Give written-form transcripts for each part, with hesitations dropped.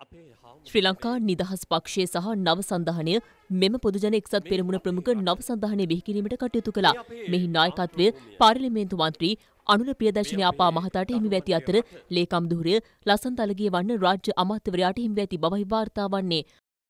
ශ්‍රී ලංකා නිදහස් පක්ෂය සහ නව සන්ධානය මෙම පොදුජන එක්සත් පෙරමුණ ප්‍රමුඛ නව සන්ධානය බිහිකිරීමට කටයුතු කළා. මෙහි නායකත්වය පාර්ලිමේන්තු මන්ත්‍රී අනුර ප්‍රියදර්ශිනී අපා මහතාට හිමි ඇති අතර ලේකම් ධුරය ලසන්ත අලගිය වන්න රාජ්‍ය අමාත්‍යවරයාට හිමි ඇති බවයි වාර්තා වන්නේ.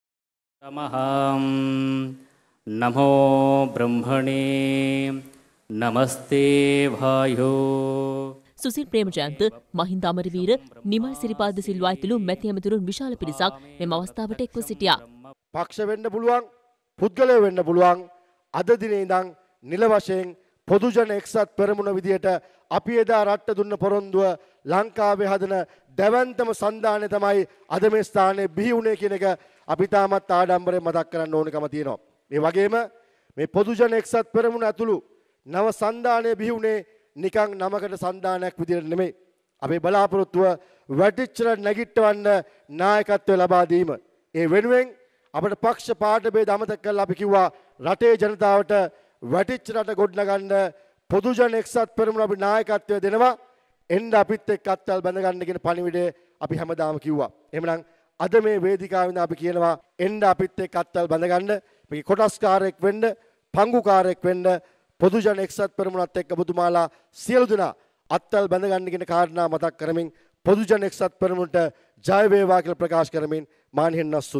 නමෝ බ්‍රහ්මණේ නමස්තේ භායෝ. සුසිල් ප්‍රේමජයන්ත, මහින්ද අමරවීර, නිමල් සිරිපාද සිල්වා ඇතුළු මැති ඇමතුරුන් විශාල පිරිසක් මෙම අවස්ථාවට එක්ව සිටියා. පක්ෂ වෙන්න පුළුවන්, පුද්ගලයෝ වෙන්න පුළුවන්. අද දිනේ ඉඳන් නිල වශයෙන් පොදුජන එක්සත් පෙරමුණ විදියට අපි එදා රට්ට දුන්න පොරොන්දුව ලංකාවේ හදන දැවැන්තම සන්ධානය තමයි අද මේ ස්ථානයේ බිහි වුණේ කියන එක අපි තාමත් ආඩම්බරයෙන් මතක් කරන්න ඕනකම තියෙනවා. මේ වගේම මේ පොදුජන එක්සත් පෙරමුණ ඇතුළු නව සන්ධානය බිහි වුණේ නිකන් නමකට සන්ධානයක් විදියට නෙමෙයි. අපේ බලාපොරොත්තුව වැටිච්චට නැගිටවන්න නායකත්වය ලබා දීම. ඒ වෙනුවෙන් අපේ පක්ෂ පාට ભેද අමතක කරලා අපි කිව්වා රටේ ජනතාවට වැටිච්ච රට ගොඩනගන්න පොදුජන එක්සත් පෙරමුණ අපි නායකත්වය දෙනවා. එන්න අපිත් එක්ක අත්වල් බැඳ ගන්න කියන පණිවිඩය අපි හැමදාම කිව්වා. එහෙමනම් අද මේ වේදිකාවෙන් අපි කියනවා එන්න අපිත් එක්ක අත්වල් බැඳ ගන්න. මේ කොටස්කාරයෙක් වෙන්න, පංගුකාරයෙක් වෙන්න පොදුජන එක්සත් පෙරමුණත් එක්ක ඔබතුමාලා සියලු දෙනා අත්වල් බැඳ ගන්න කියන කාරණා මතක් කරමින් පොදුජන එක්සත් පෙරමුණට ජය වේවා කියලා ප්‍රකාශ කරමින් මාන්හෙන්නස්